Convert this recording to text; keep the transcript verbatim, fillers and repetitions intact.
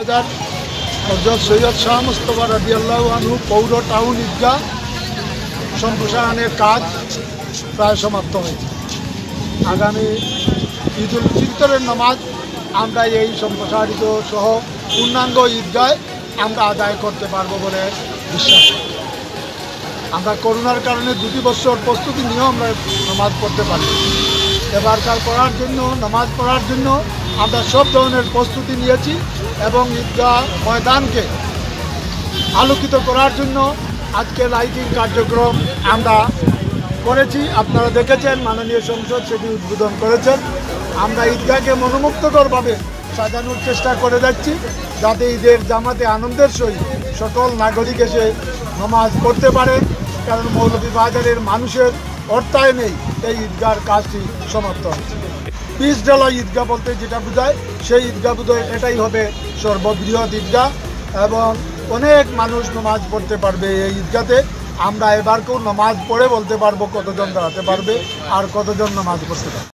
কক্সবাজার হযরত সৈয়দ শাহ মুস্তাফা রাদিয়াল্লাহু আনহু পৌর টাউন ঈদগাহ সম্প্রসারণের কাজ প্রায় সমাপ্ত হয়েছে। আগামী ঈদ উল ফিতরের নামাজ আমরা এই সম্প্রসারিত সহ পূর্ণাঙ্গ ঈদগাহে আমরা আদায় করতে পারবো বলে বিশ্বাস করি। আমরা করোনার কারণে দুটি বছর প্রস্তুতি নিয়েও আমরা নামাজ পড়তে পারি। এবারকার পড়ার জন্য নামাজ পড়ার জন্য আমরা সব ধরনের প্রস্তুতি নিয়েছি এবং ঈদগাহ ময়দানকে আলোকিত করার জন্য আজকে লাইটিং কার্যক্রম আমরা করেছি। আপনারা দেখেছেন, মাননীয় সংসদ সেটি উদ্বোধন করেছেন। আমরা ঈদগাহকে মনোমুগ্ধকরভাবে সাজানোর চেষ্টা করে যাচ্ছি, যাতে ঈদের জামাতে আনন্দের সহিত সকল নাগরিক এসে নামাজ পড়তে পারে। কারণ মৌলভীবাজারের মানুষের অর্থায়নেই এই ঈদগাহর কাজটি সমাপ্ত হয়েছে। পিস ডালা ঈদগাহ বলতে যেটা বোঝায়, সেই ঈদগাহ বোধহয় এটাই হবে সর্ববৃহৎ ঈদগাহ এবং অনেক মানুষ নামাজ পড়তে পারবে এই ঈদগাতে। আমরা এবারকেও নামাজ পড়ে বলতে পারবো কতজন দাঁড়াতে পারবে আর কতজন নামাজ পড়তে পারবে।